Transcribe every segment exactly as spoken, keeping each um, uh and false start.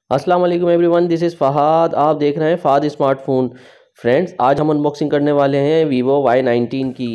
अस्सलाम वालेकुम everyone, this is Fahadh. आप देख रहे हैं फ़हाद स्मार्टफोन। फ्रेंड्स, आज हम अनबॉक्सिंग करने वाले हैं वीवो वाई नाइनटीन की।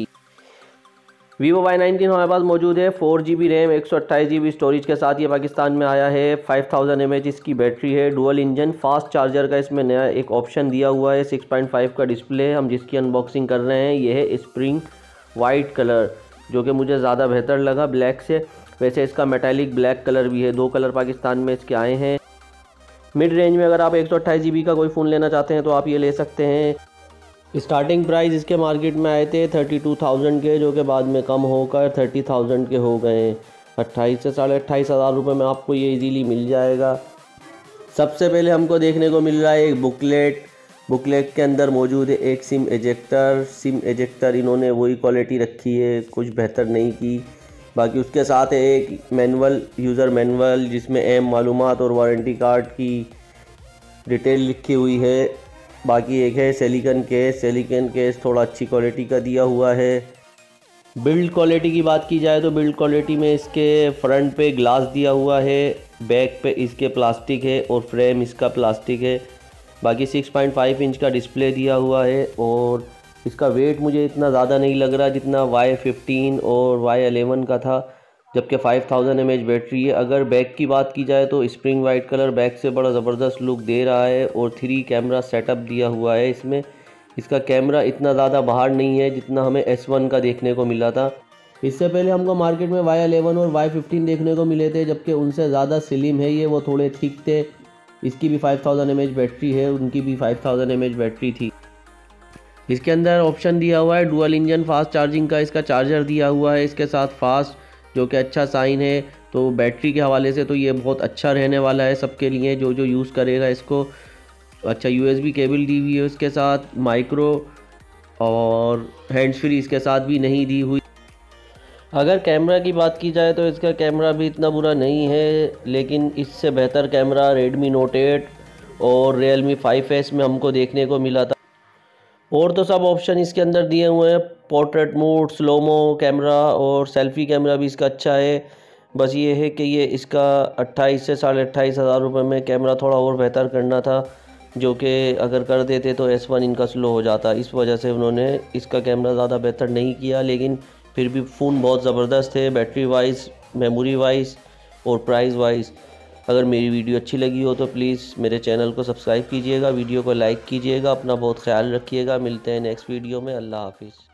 वीवो वाई नाइनटीन हमारे पास मौजूद है फोर जी बी रैम एक सौ अट्ठाईस जी बी स्टोरेज के साथ। ये पाकिस्तान में आया है। फाइव थाउजेंड एम एच इसकी बैटरी है। डुअल इंजन फास्ट चार्जर का इसमें नया एक ऑप्शन दिया हुआ है। सिक्स पॉइंट फाइव का डिस्प्ले है। हम जिसकी अनबॉक्सिंग कर रहे हैं ये है स्प्रिंग वाइट कलर, जो कि मुझे ज़्यादा बेहतर लगा ब्लैक से। वैसे इसका मेटालिक ब्लैक कलर भी है। दो कलर पाकिस्तान में इसके आए हैं। मिड रेंज में अगर आप एक सौ अट्ठाईस जी बी का कोई फ़ोन लेना चाहते हैं तो आप ये ले सकते हैं। स्टार्टिंग प्राइस इसके मार्केट में आए थे थर्टी टू थाउजेंड के, जो कि बाद में कम होकर थर्टी थाउजेंड के हो गए। अट्ठाईस से साढ़े अट्ठाईस हज़ार रुपये में आपको ये इजीली मिल जाएगा। सबसे पहले हमको देखने को मिल रहा है एक बुकलेट। बुकलेट के अंदर मौजूद है एक सिम एजेक्टर। सिम एजेक्टर इन्होंने वही क्वालिटी रखी है, कुछ बेहतर नहीं की। बाकी उसके साथ है एक मैनुअल, यूज़र मैनुअल, जिसमें अहम मालूमात और वारंटी कार्ड की डिटेल लिखी हुई है। बाकी एक है सिलिकॉन केस। सिलिकॉन केस थोड़ा अच्छी क्वालिटी का दिया हुआ है। बिल्ड क्वालिटी की बात की जाए तो बिल्ड क्वालिटी में इसके फ्रंट पे ग्लास दिया हुआ है, बैक पे इसके प्लास्टिक है और फ्रेम इसका प्लास्टिक है। बाकी सिक्स पॉइंट फाइव इंच का डिस्प्ले दिया हुआ है और इसका वेट मुझे इतना ज़्यादा नहीं लग रहा जितना वाई फिफ्टीन और वाई एलेवन का था, जबकि five thousand M H battery है। अगर बैक की बात की जाए तो स्प्रिंग वाइट कलर बैक से बड़ा ज़बरदस्त लुक दे रहा है और थ्री कैमरा सेटअप दिया हुआ है इसमें। इसका कैमरा इतना ज़्यादा बाहर नहीं है जितना हमें एस वन का देखने को मिला था। इससे पहले हमको मार्केट में वाई एलेवन और वाई फिफ्टीन देखने को मिले थे, जबकि उनसे ज़्यादा स्लिम है ये, वो थोड़े थिक थे। इसकी भी five thousand M H battery है, उनकी भी five thousand M H battery थी। इसके अंदर ऑप्शन दिया हुआ है डुअल इंजन फास्ट चार्जिंग का। इसका चार्जर दिया हुआ है इसके साथ फास्ट, जो कि अच्छा साइन है। तो बैटरी के हवाले से तो ये बहुत अच्छा रहने वाला है सबके लिए जो जो यूज़ करेगा इसको। अच्छा, यूएसबी केबल दी हुई है उसके साथ, माइक्रो और हैंड्स फ्री इसके साथ भी नहीं दी हुई। अगर कैमरा की बात की जाए तो इसका कैमरा भी इतना बुरा नहीं है, लेकिन इससे बेहतर कैमरा रेडमी नोट एट और रियलमी फाइव एस में हमको देखने को मिला था। और तो सब ऑप्शन इसके अंदर दिए हुए हैं, पोर्ट्रेट मोड, स्लोमो कैमरा और सेल्फ़ी कैमरा भी इसका अच्छा है। बस ये है कि ये इसका अट्ठाईस से साढ़े अट्ठाईस हज़ार रुपये में कैमरा थोड़ा और बेहतर करना था, जो कि अगर कर देते तो एस वन इनका स्लो हो जाता। इस वजह से उन्होंने इसका कैमरा ज़्यादा बेहतर नहीं किया, लेकिन फिर भी फ़ोन बहुत ज़बरदस्त है बैटरी वाइज, मेमोरी वाइज और प्राइस वाइज। अगर मेरी वीडियो अच्छी लगी हो तो प्लीज़ मेरे चैनल को सब्सक्राइब कीजिएगा, वीडियो को लाइक कीजिएगा। अपना बहुत ख्याल रखिएगा। मिलते हैं नेक्स्ट वीडियो में। अल्लाह हाफिज़।